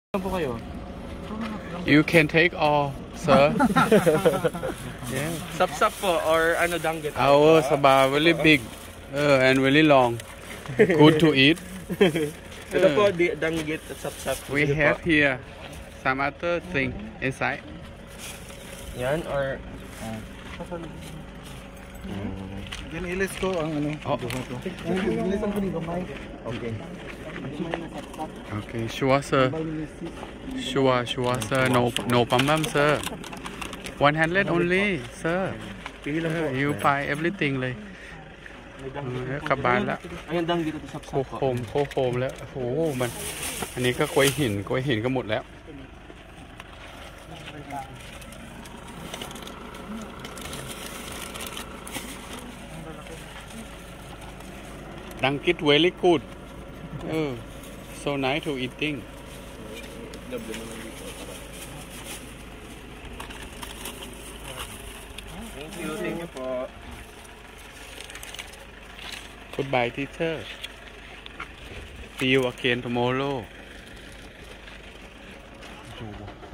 po kayo? You can take all, sir. Yeah. Sap-sap po or ano danggit? Our sabah really big and really long. Good to eat. Ito po danggit at sap-sap. We have here some other thing inside. Yan or Yan ilis ko ang ano. Oh. Ilisan ko ni gamay. Okay. Okay, sure sir. Sure sir. No problem sir. 100 only sir. You buy everything เลยกลับบ้านละ ayun danggit at sap-sap โคมแล้วโอ้โหมันอันนี้ก็กล้วยหินก็หมดแล้วดังกิด very good so nice to eating Thank you po. Goodbye teacher. See you again tomorrow.